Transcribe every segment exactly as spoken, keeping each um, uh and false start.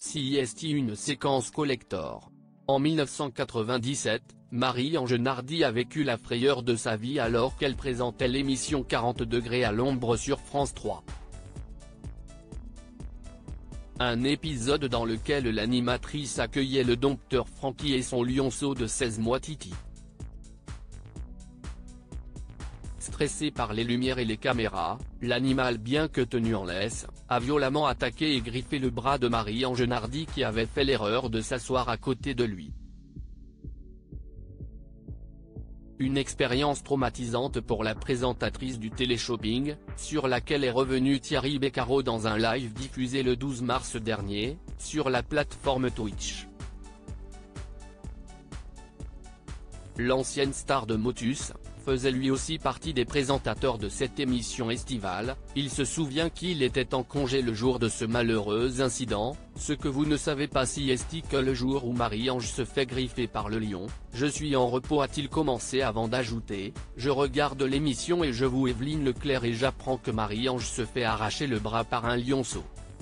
C I S T une séquence collector. En mille neuf cent quatre-vingt-dix-sept, Marie-Ange Nardi a vécu la frayeur de sa vie alors qu'elle présentait l'émission quarante degrés à l'ombre sur France trois. Un épisode dans lequel l'animatrice accueillait le dompteur Frankie et son lionceau de seize mois Titi. Stressé par les lumières et les caméras, l'animal bien que tenu en laisse, a violemment attaqué et griffé le bras de Marie-Ange Nardi qui avait fait l'erreur de s'asseoir à côté de lui. Une expérience traumatisante pour la présentatrice du téléshopping, sur laquelle est revenu Thierry Beccaro dans un live diffusé le douze mars dernier, sur la plateforme Twitch. L'ancienne star de Motus faisait lui aussi partie des présentateurs de cette émission estivale. Il se souvient qu'il était en congé le jour de ce malheureux incident. Ce que vous ne savez pas si est que le jour où Marie-Ange se fait griffer par le lion, je suis en repos a-t-il commencé avant d'ajouter, je regarde l'émission et je vous Evelyne Leclerc et j'apprends que Marie-Ange se fait arracher le bras par un lionceau.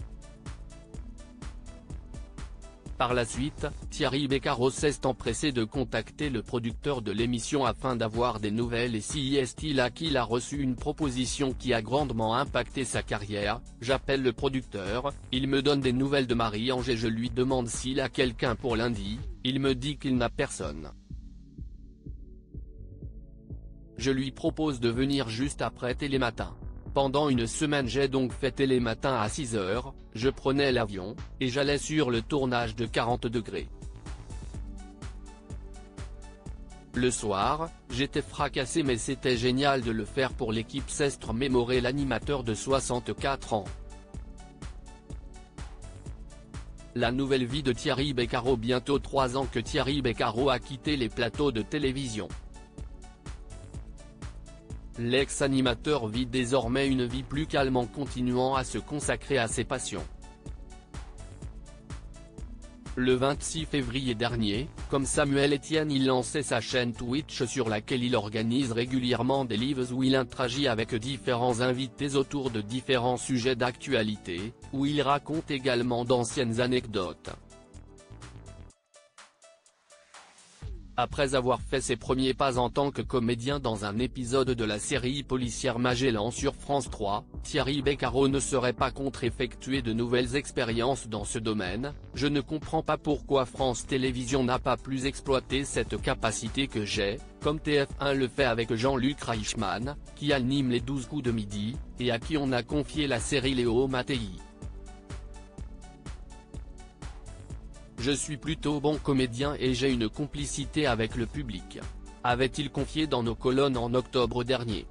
Par la suite, Thierry Beccaro s'est empressé de contacter le producteur de l'émission afin d'avoir des nouvelles et C I S T là qu'il a reçu une proposition qui a grandement impacté sa carrière. J'appelle le producteur, il me donne des nouvelles de Marie-Ange et je lui demande s'il a quelqu'un pour lundi, il me dit qu'il n'a personne. Je lui propose de venir juste après Télématin. Pendant une semaine j'ai donc fait Télématin à six heures, je prenais l'avion, et j'allais sur le tournage de quarante degrés. Le soir, j'étais fracassé mais c'était génial de le faire pour l'équipe s'est mémoré l'animateur de soixante-quatre ans. La nouvelle vie de Thierry Beccaro. Bientôt trois ans que Thierry Beccaro a quitté les plateaux de télévision. L'ex-animateur vit désormais une vie plus calme en continuant à se consacrer à ses passions. Le vingt-six février dernier, comme Samuel Etienne, il lançait sa chaîne Twitch sur laquelle il organise régulièrement des lives où il interagit avec différents invités autour de différents sujets d'actualité, où il raconte également d'anciennes anecdotes. Après avoir fait ses premiers pas en tant que comédien dans un épisode de la série policière Magellan sur France trois, Thierry Beccaro ne serait pas contre effectuer de nouvelles expériences dans ce domaine. Je ne comprends pas pourquoi France Télévisions n'a pas plus exploité cette capacité que j'ai, comme T F un le fait avec Jean-Luc Reichmann, qui anime les douze coups de midi, et à qui on a confié la série Léo Mattei. Je suis plutôt bon comédien et j'ai une complicité avec le public, avait-il confié dans nos colonnes en octobre dernier.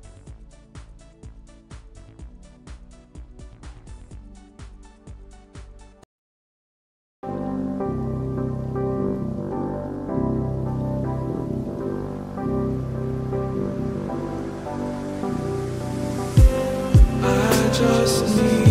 I just need